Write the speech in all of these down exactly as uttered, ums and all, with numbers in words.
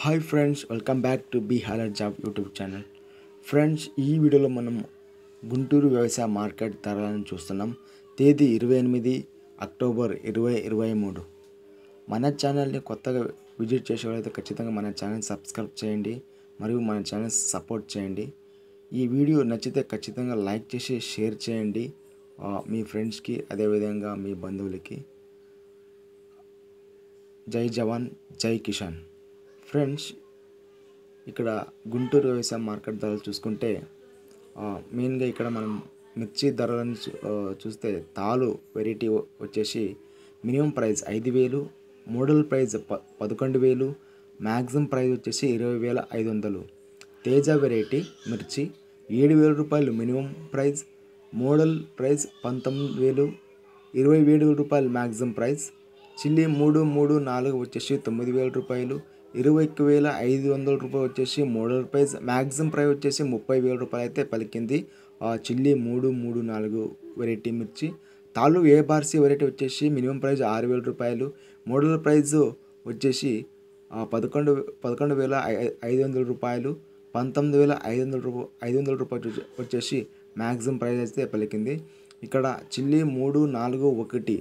Hi friends, welcome back to Bealertjob YouTube channel. Friends, ఈ వీడియోలో మనం గుంటూరు వ్యవసాయ మార్కెట్ ధరలను చూస్తున్నాం. తేదీ ఇరవై ఎనిమిది అక్టోబర్ ఇరవై ఇరవై మూడు. మన ఛానల్ని కొత్తగా విజిట్ చేసే వాళ్ళైతే ఖచ్చితంగా మన ఛానల్ సబ్స్క్రైబ్ చేయండి మరియు మన ఛానల్ సపోర్ట్ చేయండి. ఈ వీడియో నచ్చితే ఖచ్చితంగా లైక్ చేసి షేర్ చేయండి మీ ఫ్రెండ్స్కి, అదేవిధంగా మీ బంధువులకి. జై జవాన్ జై కిసాన్. ఫ్రెండ్స్, ఇక్కడ గుంటూరు వ్యవసాయ మార్కెట్ ధరలు చూసుకుంటే మెయిన్గా ఇక్కడ మనం మిర్చి ధరలను చూస్తే తాలు వెరైటీ వచ్చేసి మినిమం ప్రైస్ ఐదు వేలు, మోడల్ ప్రైస్ ప పదకొండు వేలు, మ్యాక్సిమం ప్రైస్ వచ్చేసి ఇరవై వేల ఐదు వందలు. తేజ వెరైటీ మిర్చి ఏడు వేల రూపాయలు మినిమం ప్రైస్, మోడల్ ప్రైస్ పంతొమ్మిది వేలు, ఇరవై ఏడు రూపాయలు మ్యాక్సిమం ప్రైస్. చిల్లీ మూడు మూడు నాలుగు వచ్చేసి తొమ్మిది వేల రూపాయలు, ఇరవై ఒక్క వేల ఐదు వందల రూపాయలు వచ్చేసి మోడల్ ప్రైస్, మ్యాక్సిమం ప్రైస్ వచ్చేసి ముప్పై వేల రూపాయలు అయితే పలికింది. చిల్లీ మూడు మూడు నాలుగు వెరైటీ మిర్చి. తాలు ఏ బార్సీ వెరైటీ వచ్చేసి మినిమం ప్రైస్ ఆరు వేల రూపాయలు, మోడల్ ప్రైస్ వచ్చేసి పదకొండు పదకొండు వేల ఐదు వందల రూపాయలు, పంతొమ్మిది వేల ఐదు వందల రూపాయ ఐదు వందల రూపాయలు వచ్చేసి మ్యాక్సిమం ప్రైస్ అయితే పలికింది. ఇక్కడ చిల్లీ మూడు నాలుగు ఒకటి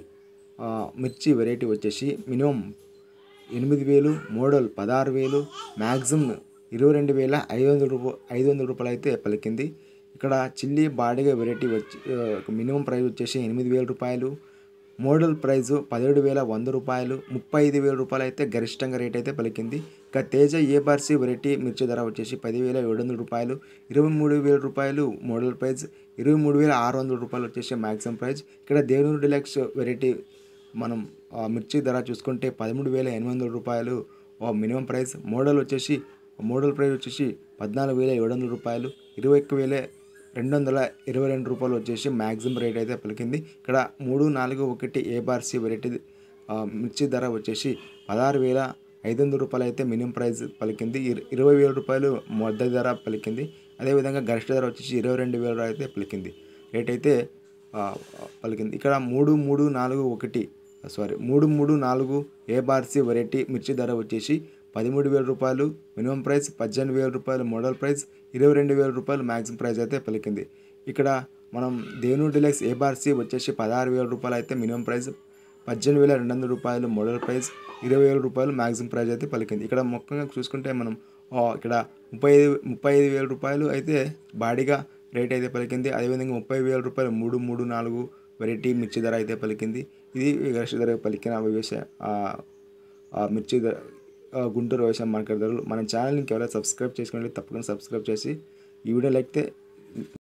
మిర్చి వెరైటీ వచ్చేసి మినిమం ఎనిమిది వేలు, మోడల్ పదహారు వేలు, మ్యాక్సిమం ఇరవై రెండు వేల ఐదు వందల రూపాయ ఐదు వందల రూపాయలు అయితే పలికింది. ఇక్కడ చిల్లీ బాడిగ వెరైటీ వచ్చి మినిమం ప్రైస్ వచ్చేసి ఎనిమిది వేల రూపాయలు, మోడల్ ప్రైజు పదిహేడు వేల వంద రూపాయలు, ముప్పై ఐదు వేల రూపాయలు అయితే గరిష్టంగా రేట్ అయితే పలికింది. ఇక తేజ ఏ బార్సీ వెరైటీ మిర్చి ధర వచ్చేసి పదివేల ఏడు వందల రూపాయలు, ఇరవై మూడు వేల రూపాయలు మోడల్ ప్రైజ్, ఇరవై మూడు వేల ఆరు వందల రూపాయలు వచ్చేసి మ్యాక్సిమం ప్రైజ్. ఇక్కడ దేవుని డిలక్స్ వెరైటీ మనం మిర్చి ధర చూసుకుంటే పదమూడు వేల ఎనిమిది వందల రూపాయలు మినిమం ప్రైస్, మోడల్ వచ్చేసి మోడల్ ప్రైస్ వచ్చేసి పద్నాలుగు వేల ఏడు వందల రూపాయలు, ఇరవై ఒక్క వేల రెండు వందల ఇరవై రెండు రూపాయలు వచ్చేసి మ్యాక్సిమం రేట్ అయితే పలికింది. ఇక్కడ మూడు నాలుగు ఒకటి ఏ బార్సీ వెరైటీ మిర్చి ధర వచ్చేసి పదహారు వేల ఐదు వందల రూపాయలు అయితే మినిమం ప్రైస్ పలికింది, ఇరవై వేల రూపాయలు మధ్య ధర పలికింది. అదేవిధంగా గరిష్ట ధర వచ్చేసి ఇరవై రెండు వేల అయితే పలికింది రేట్ అయితే పలికింది. ఇక్కడ మూడు మూడు నాలుగు ఒకటి సారీ మూడు మూడు నాలుగు ఏ బార్సీ వెరైటీ మిర్చి ధర వచ్చేసి పదమూడు వేల రూపాయలు మినిమం ప్రైస్, పద్దెనిమిది వేల రూపాయలు మోడల్ ప్రైస్, ఇరవై రెండు వేల రూపాయలు మ్యాక్సిమం ప్రైస్ అయితే పలికింది. ఇక్కడ మనం దేను డిలక్స్ ఏ బార్సీ వచ్చేసి పదహారు వేల రూపాయలు అయితే మినిమం ప్రైస్, పద్దెనిమిది వేల రెండు వందల రూపాయలు మోడల్ ప్రైస్, ఇరవై వేల రూపాయలు మ్యాక్సిమం ప్రైస్ అయితే పలికింది. ఇక్కడ ముఖ్యంగా చూసుకుంటే మనం ఇక్కడ ముప్పై ఐదు ముప్పై ఐదు వేల రూపాయలు అయితే బాడీగా రేట్ అయితే పలికింది. అదేవిధంగా ముప్పై వేల రూపాయలు మూడు మూడు నాలుగు వెరైటీ మిర్చి ధర అయితే పలికింది. ఇది గరిష్ట ధర పలికిన వ్యవసాయ మిర్చి ధర గుంటూరు వ్యవసాయ మార్కెట్ ధరలు. మన ఛానల్ని ఎవరైనా సబ్స్క్రైబ్ చేసుకోండి, తప్పకుండా సబ్స్క్రైబ్ చేసి ఈ వీడియో లైక్